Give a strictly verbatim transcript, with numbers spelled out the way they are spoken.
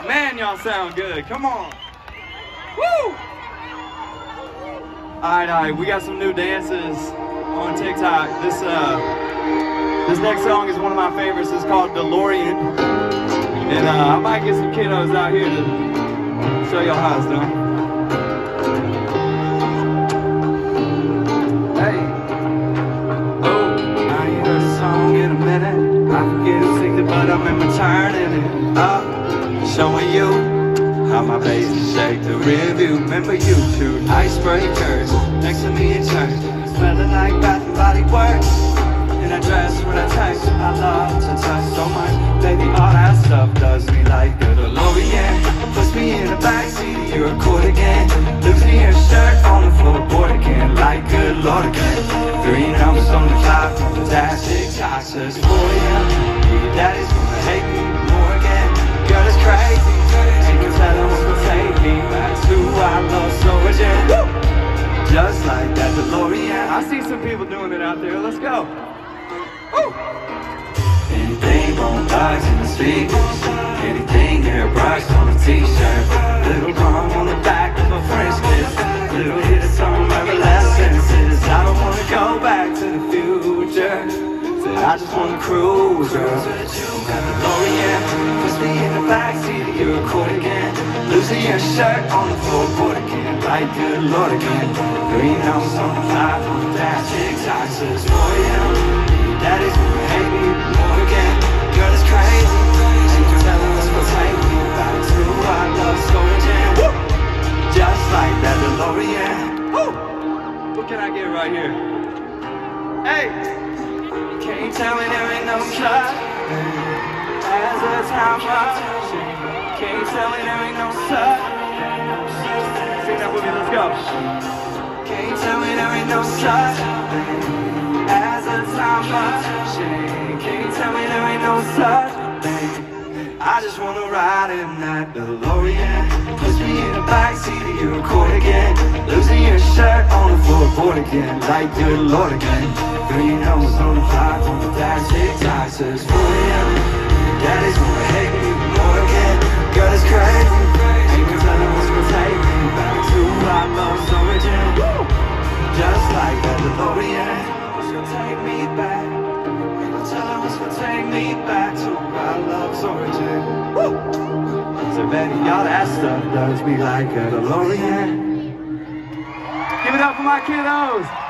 Man, y'all sound good. Come on. Woo! Alright, alright, we got some new dances on TikTok. This uh this next song is one of my favorites. It's called DeLorean. And uh, I might get some kiddos out here to show y'all how it's done. Hey. Oh, I ain't heard a song in a minute. I forget who sings it, but I remember turning it up, showing you how my bass can shake the rear view. Remember you two icebreakers next to me in church, smelling like Bath and Body Works. In a dress with a text I love to touch so much. Baby, all that stuff does me like a DeLorean. Puts me in the backseat of your accordion. Losing your shirt on the floorboard again, like good Lord again. Three numbers on the clock, fantastic toxins for you. Your daddy's gonna hate me more again. Girl, it's crazy. Ain't no telling what's gonna take me back to I love so again. Just like that DeLorean. I see some people doing it out there. Let's go. Woo! Anything on lights in the speakers, anything there bright on a t-shirt, little rum on the back of a French kiss, little hit of some reminiscences. I don't wanna go back to the future, said I just wanna cruise, girl. That DeLorean puts me in the backseat of your accordion, losing your shirt on the floorboard again, like good Lord again. Green house on the clock, fantastic toxins for you. Daddy's gonna hate me more again. Girl, it's crazy. Ain't no telling what's gonna take me back to our love's origin. Woo! Just like that DeLorean. Woo! What can I get right here? Hey! Can't you tell me there ain't no cut as the time runs? Can't you tell me there ain't no sun? Sing that with me, let's go. Can't you tell me there ain't no sun as the time runs? Can't you tell me there ain't no such thing? I just wanna ride in that DeLorean. Puts me in the backseat of your accordion, losing your shirt on the floorboard again, like good Lord again. Three numbers on the clock, fantastic toxins for you. Daddy's gonna hate me more again. Girl, it's crazy. Ain't no telling what's gonna take me back to our love's origin. Woo! Just like that DeLorean. Take me back, ain't no telling what's gonna take me back to our love's origin. Woo! So baby, all that stuff does me like a DeLorean. Give it up for my kiddos.